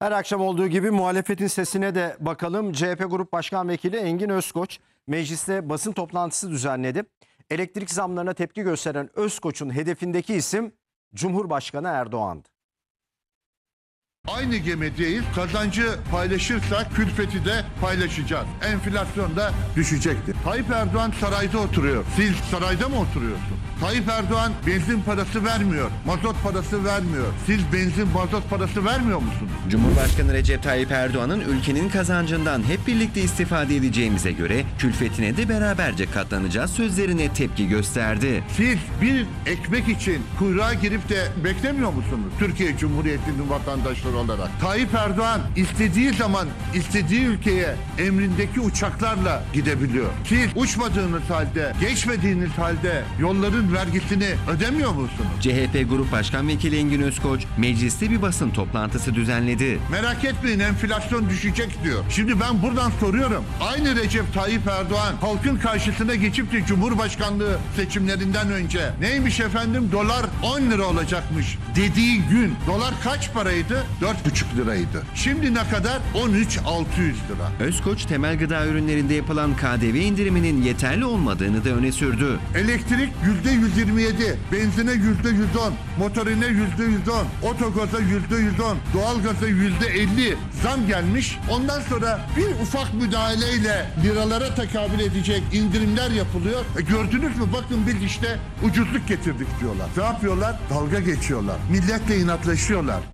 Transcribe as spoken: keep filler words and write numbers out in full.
Her akşam olduğu gibi muhalefetin sesine de bakalım. C H P Grup Başkan Vekili Engin Özkoç mecliste basın toplantısı düzenledi. Elektrik zamlarına tepki gösteren Özkoç'un hedefindeki isim Cumhurbaşkanı Erdoğan'dı. Aynı gemideyiz. Kazancı paylaşırsak külfeti de paylaşacağız. Enflasyon da düşecektir. Tayyip Erdoğan sarayda oturuyor. Siz sarayda mı oturuyorsunuz? Tayyip Erdoğan benzin parası vermiyor. Mazot parası vermiyor. Siz benzin mazot parası vermiyor musunuz? Cumhurbaşkanı Recep Tayyip Erdoğan'ın ülkenin kazancından hep birlikte istifade edeceğimize göre külfetine de beraberce katlanacağız sözlerine tepki gösterdi. Siz bir ekmek için kuyruğa girip de beklemiyor musunuz? Türkiye Cumhuriyeti'nin vatandaşları olarak. Tayyip Erdoğan istediği zaman istediği ülkeye emrindeki uçaklarla gidebiliyor. Siz uçmadığınız halde, geçmediğiniz halde yolların vergisini ödemiyor musunuz? C H P Grup Başkan Vekili Engin Özkoç mecliste bir basın toplantısı düzenledi. Merak etmeyin, enflasyon düşecek diyor. Şimdi ben buradan soruyorum. Aynı Recep Tayyip Erdoğan halkın karşısına geçip de Cumhurbaşkanlığı seçimlerinden önce neymiş efendim, dolar on lira olacakmış dediği gün dolar kaç paraydı? dört buçuk liraydı. Şimdi ne kadar? on üç bin altı yüz lira. Özkoç temel gıda ürünlerinde yapılan K D V indiriminin yeterli olmadığını da öne sürdü. Elektrik yüzde yüz yirmi yedi, benzine yüzde yüz on, motorine yüzde yüz on, otogaza yüzde yüz on, doğalgaza yüzde elli zam gelmiş. Ondan sonra bir ufak müdahaleyle liralara tekabül edecek indirimler yapılıyor. E gördünüz mü? Bakın biz işte ucuzluk getirdik diyorlar. Ne yapıyorlar? Dalga geçiyorlar. Milletle inatlaşıyorlar.